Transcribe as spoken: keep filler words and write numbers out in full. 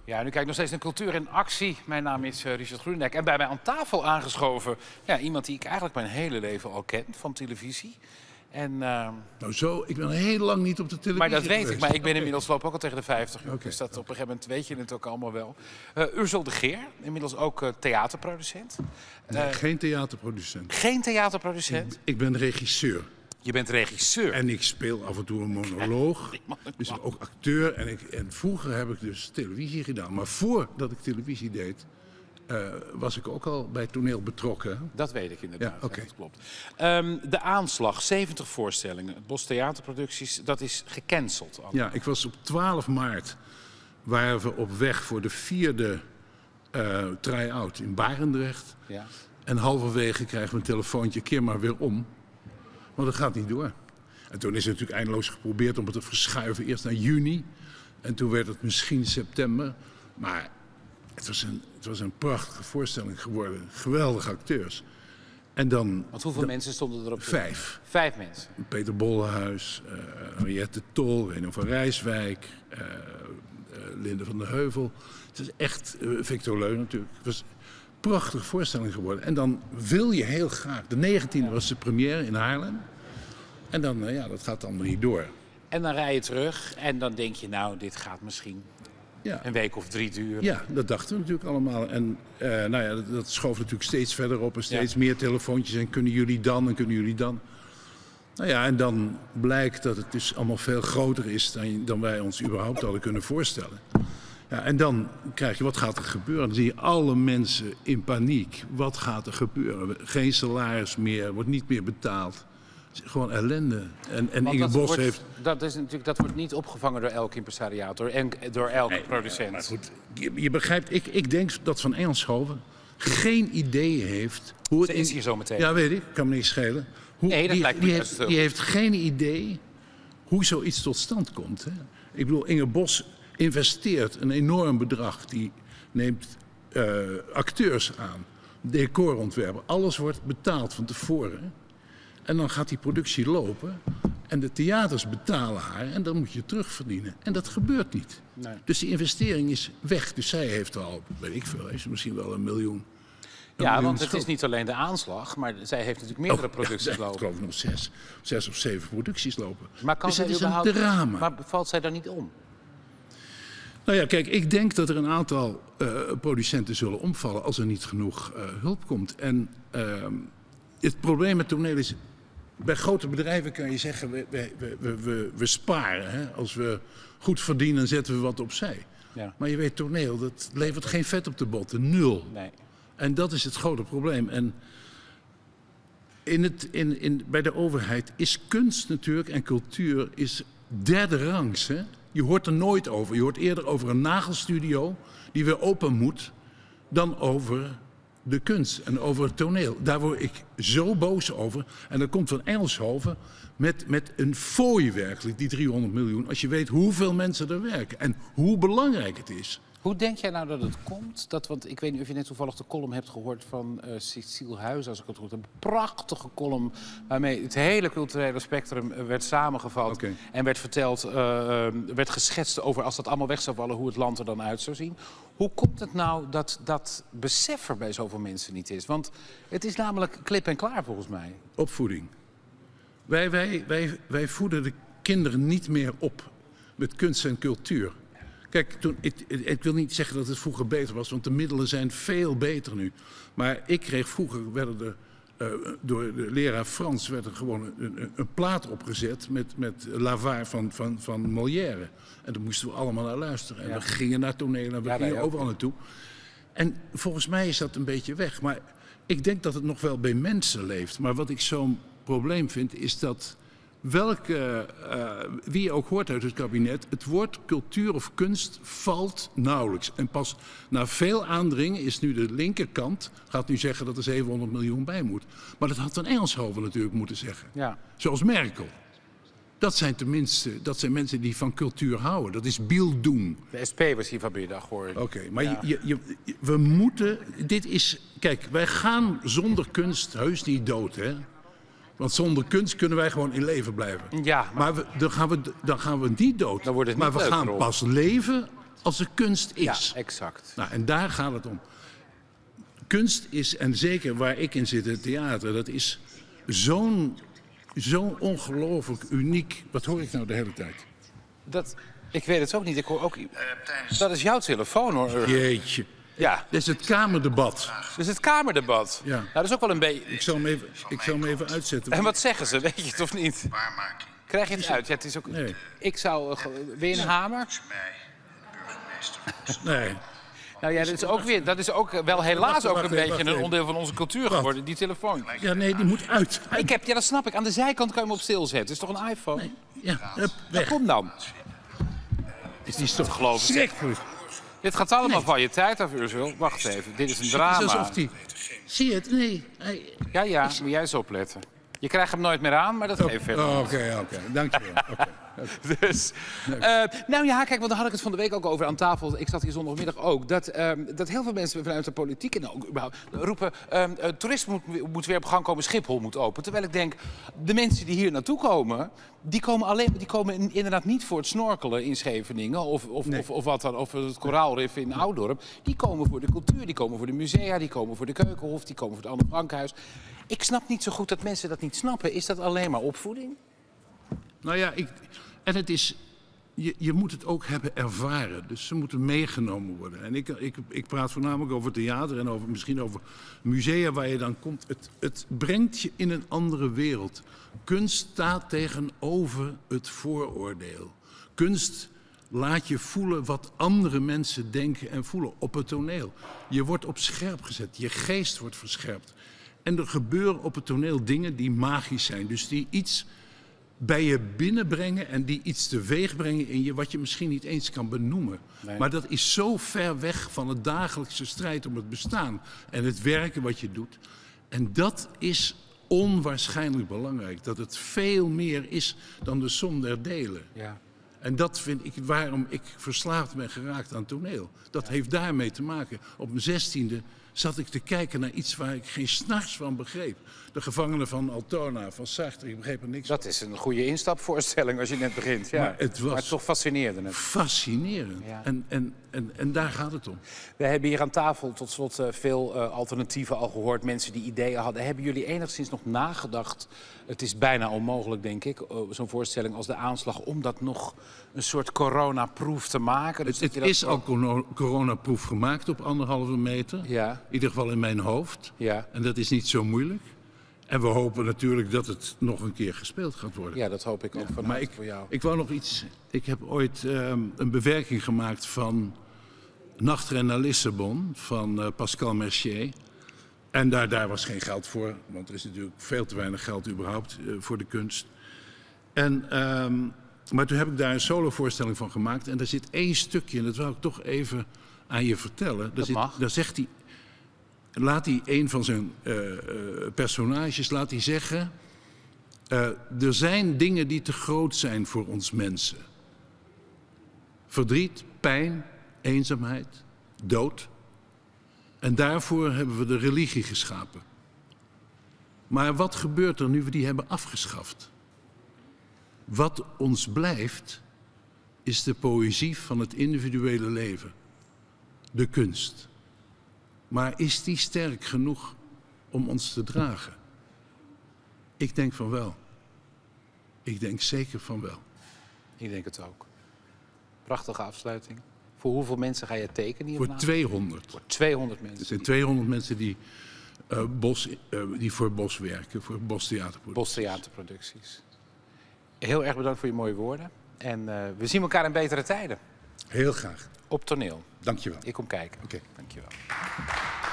Ja, nu kijk ik nog steeds naar Cultuur in Actie. Mijn naam is uh, Richard Groenendijk. En bij mij aan tafel aangeschoven ja, iemand die ik eigenlijk mijn hele leven al ken van televisie. En, uh... Nou zo, ik ben heel lang niet op de televisie Maar dat weet geweest. ik, maar ik ben inmiddels loop ook al tegen de vijftig. Okay. Dus dat op een gegeven moment weet je het ook allemaal wel. Uh, Ursel de Geer, inmiddels ook uh, theaterproducent. Nee, uh, geen theaterproducent. Geen theaterproducent? Ik, ik ben regisseur. Je bent regisseur? En ik speel af en toe een monoloog. Dus ook acteur. En, ik, en vroeger heb ik dus televisie gedaan. Maar voordat ik televisie deed, uh, was ik ook al bij toneel betrokken. Dat weet ik inderdaad. Ja, okay. Dat klopt. Um, de Aanslag, zeventig voorstellingen. Het Bos Theaterproducties, dat is gecanceld. Ja, ik was op twaalf maart waren we op weg voor de vierde uh, try-out in Barendrecht. Ja. En halverwege krijgen we een telefoontje, keer maar weer om. Want dat gaat niet door. En toen is het natuurlijk eindeloos geprobeerd om het te verschuiven. Eerst naar juni. En toen werd het misschien september. Maar het was een, het was een prachtige voorstelling geworden. Geweldige acteurs. En dan... Want hoeveel dan, mensen stonden er op? Vijf. Vijf mensen? Peter Bollenhuis, uh, Henriette Tol, Reno van Rijswijk, uh, uh, Linde van der Heuvel. Het is echt... Uh, Victor Leu natuurlijk. Het was een prachtige voorstelling geworden. En dan wil je heel graag... De negentiende was de première in Haarlem. En dan, uh, ja, dat gaat allemaal niet door. En dan rij je terug en dan denk je, nou, dit gaat misschien ja. een week of drie duren. Ja, dat dachten we natuurlijk allemaal. En uh, nou ja, dat, dat schoof natuurlijk steeds verder op en steeds ja. meer telefoontjes. En kunnen jullie dan en kunnen jullie dan? Nou ja, en dan blijkt dat het dus allemaal veel groter is dan, dan wij ons überhaupt hadden kunnen voorstellen. Ja, en dan krijg je, wat gaat er gebeuren? Dan zie je alle mensen in paniek. Wat gaat er gebeuren? Geen salaris meer, wordt niet meer betaald. Gewoon ellende. En, en Inge Bos wordt, heeft... Dat, is natuurlijk, dat wordt niet opgevangen door elk impresariator en door elke nee, producent. Maar goed, je, je begrijpt, ik, ik denk dat Van Engelshoven geen idee heeft... Hoe het Ze is hier zo meteen. Ja, weet ik. Kan me niet schelen. Hoe, nee, dat die, lijkt me die, heeft, die heeft geen idee hoe zoiets tot stand komt. Hè? Ik bedoel, Inge Bos investeert een enorm bedrag. Die neemt uh, acteurs aan, decorontwerpen. Alles wordt betaald van tevoren. En dan gaat die productie lopen en de theaters betalen haar en dan moet je terugverdienen. En dat gebeurt niet. Nee. Dus die investering is weg. Dus zij heeft al, weet ik veel, heeft misschien wel een miljoen. Een ja, miljoen want het schuld. is niet alleen de Aanslag, maar zij heeft natuurlijk meerdere oh, producties ja, lopen. Ik geloof nog zes, zes of zeven producties lopen. Maar kan dus zij het is überhaupt, een drama. Maar valt zij daar niet om? Nou ja, kijk, ik denk dat er een aantal uh, producenten zullen omvallen als er niet genoeg uh, hulp komt. En uh, het probleem met toneel is... Bij grote bedrijven kan je zeggen, we, we, we, we, we sparen. Hè? Als we goed verdienen, zetten we wat opzij. Ja. Maar je weet, toneel, dat levert geen vet op de botten. Nul. Nee. En dat is het grote probleem. En in het, in, in, bij de overheid is kunst natuurlijk en cultuur is derde rangs. Hè? Je hoort er nooit over. Je hoort eerder over een nagelstudio die weer open moet dan over... de kunst en over het toneel. Daar word ik zo boos over. En dan komt Van Engelshoven met, met een fooi werkelijk, die driehonderd miljoen. Als je weet hoeveel mensen er werken en hoe belangrijk het is. Hoe denk jij nou dat het komt? Dat, want ik weet niet of je net toevallig de column hebt gehoord van uh, Cecile Huijs, als ik het goed heb. Een prachtige column waarmee het hele culturele spectrum uh, werd samengevat. Okay. En werd verteld, uh, uh, werd geschetst over als dat allemaal weg zou vallen, hoe het land er dan uit zou zien. Hoe komt het nou dat dat besef er bij zoveel mensen niet is? Want het is namelijk klip en klaar volgens mij. Opvoeding. Wij, wij, wij, wij voeden de kinderen niet meer op met kunst en cultuur. Kijk, toen, ik, ik wil niet zeggen dat het vroeger beter was, want de middelen zijn veel beter nu. Maar ik kreeg vroeger, werden er, uh, door de leraar Frans, werd er gewoon een, een, een plaat opgezet met, met L'Avare van, van, van Molière. En daar moesten we allemaal naar luisteren. En ja. we gingen naar toneel en we ja, gingen overal naartoe. En volgens mij is dat een beetje weg. Maar ik denk dat het nog wel bij mensen leeft. Maar wat ik zo'n probleem vind, is dat... Welke, uh, wie je ook hoort uit het kabinet, het woord cultuur of kunst valt nauwelijks. En pas na veel aandringen is nu de linkerkant, gaat nu zeggen dat er zevenhonderd miljoen bij moet. Maar dat had Van Engelshoven natuurlijk moeten zeggen. Ja. Zoals Merkel. Dat zijn tenminste, dat zijn mensen die van cultuur houden. Dat is Bildung. De S P was hier vanmiddag, hoor. Oké, okay, maar ja. je, je, je, we moeten, dit is, kijk, wij gaan zonder kunst heus niet dood, hè. Want zonder kunst kunnen wij gewoon in leven blijven. Ja, maar maar we, dan, gaan we, dan gaan we niet dood. Dan wordt het niet maar we leuk, gaan Rob. pas leven als er kunst is. Ja, exact. Nou, en daar gaat het om. Kunst is, en zeker waar ik in zit, het theater, dat is zo'n zo ongelooflijk uniek. Wat hoor ik nou de hele tijd? Dat, ik weet het ook niet. Ik hoor ook... Dat is jouw telefoon, hoor. Jeetje. Ja. Dat is het Kamerdebat. Dat is het Kamerdebat. Ja. Nou, dat is ook wel een beetje... Ik zal hem even, ik zal hem even uitzetten. En wat zeggen ze? Weet je het of niet? Krijg je het uit? Ja, het is ook... Nee. Ik zou... Uh, wil je een hamer? Nee. Nou ja, dat is ook, weer, dat is ook wel helaas Wacht, ook wacht een even, beetje wacht een even. onderdeel van onze cultuur Wat? geworden, die telefoon. Ja, nee, die moet uit. Ik heb, ja, dat snap ik. Aan de zijkant kan je hem op stil zetten. Het is toch een iPhone? Nee. Ja, hup, weg. Kom dan. Is die toch Geloof ik. schrikkelijk. Dit gaat allemaal Nee. van je tijd af, Ursula. Wacht even, dit is een Het is drama. alsof die... Zie je het? Nee. Hij... Ja, ja, moet jij eens opletten. Je krijgt hem nooit meer aan, maar dat geeft verder. Oh, Oké, oké. Dankjewel. Okay. Dus, uh, nou ja, kijk, want daar had ik het van de week ook over aan tafel. Ik zat hier zondagmiddag ook. Dat, uh, dat heel veel mensen vanuit de politiek en ook überhaupt roepen... Uh, uh, toerisme moet, moet weer op gang komen, Schiphol moet open. Terwijl ik denk, de mensen die hier naartoe komen... die komen, alleen, die komen inderdaad niet voor het snorkelen in Scheveningen... of, of, Nee. of, of, wat dan, of het koraalrif in Oudorp. Die komen voor de cultuur, die komen voor de musea... die komen voor de Keukenhof, die komen voor het Anne Frankhuis. Ik snap niet zo goed dat mensen dat niet snappen. Is dat alleen maar opvoeding? Nou ja, ik, en het is, je, je moet het ook hebben ervaren. Dus ze moeten meegenomen worden. En ik, ik, ik praat voornamelijk over theater en over, misschien over musea waar je dan komt. Het, het brengt je in een andere wereld. Kunst staat tegenover het vooroordeel. Kunst laat je voelen wat andere mensen denken en voelen op het toneel. Je wordt op scherp gezet, je geest wordt verscherpt. En er gebeuren op het toneel dingen die magisch zijn. Dus die iets bij je binnenbrengen en die iets teweeg brengen in je... wat je misschien niet eens kan benoemen. Nee. Maar dat is zo ver weg van het dagelijkse strijd om het bestaan. En het werken wat je doet. En dat is onwaarschijnlijk belangrijk. Dat het veel meer is dan de som der delen. Ja. En dat vind ik waarom ik verslaafd ben geraakt aan toneel. Dat heeft daarmee te maken. Op mijn zestiende zat ik te kijken naar iets waar ik geen s'nachts van begreep. De gevangenen van Altona, van Sartre, ik begreep er niks van. Dat is een goede instapvoorstelling als je net begint. Ja. Maar het was- maar toch fascineerde het. Fascinerend. Ja. En, en, en, en daar gaat het om. We hebben hier aan tafel tot slot uh, veel uh, alternatieven al gehoord. Mensen die ideeën hadden. Hebben jullie enigszins nog nagedacht? Het is bijna onmogelijk, denk ik, uh, zo'n voorstelling als de aanslag... om dat nog een soort coronaproof te maken. Dus Het, dat je het dat is zo- al corona- coronaproef gemaakt op anderhalve meter. Ja, In ieder geval in mijn hoofd. ja. En dat is niet zo moeilijk. En we hopen natuurlijk dat het nog een keer gespeeld gaat worden. ja, dat hoop ik ook van Maar harte ik, voor jou. ik wou nog iets. Ik heb ooit ehm, een bewerking gemaakt van Nachtren naar Lissabon van eh, Pascal Mercier. En daar, daar was geen geld voor, want er is natuurlijk veel te weinig geld überhaupt eh, voor de kunst. En, ehm, maar toen heb ik daar een solovoorstelling van gemaakt. En daar zit één stukje, en dat wil ik toch even aan je vertellen. Daar, Dat zit, mag. daar zegt hij, laat hij een van zijn eh, eh, personages laat hij zeggen... Uh, er zijn dingen die te groot zijn voor ons mensen. Verdriet, pijn, eenzaamheid, dood. En daarvoor hebben we de religie geschapen. Maar wat gebeurt er nu we die hebben afgeschaft? Wat ons blijft, is de poëzie van het individuele leven. De kunst. Maar is die sterk genoeg om ons te dragen? Ik denk van wel. Ik denk zeker van wel. Ik denk het ook. Prachtige afsluiting. Voor hoeveel mensen ga je tekenen hier Voor vanavond? tweehonderd. Voor tweehonderd mensen. Er zijn tweehonderd mensen die, uh, Bos, uh, die voor Bos werken, voor Bos Theaterproductie. Bos Theaterproducties. Heel erg bedankt voor je mooie woorden. En uh, we zien elkaar in betere tijden. Heel graag. Op toneel. Dank je wel. Ik kom kijken. Oké. Dank je wel.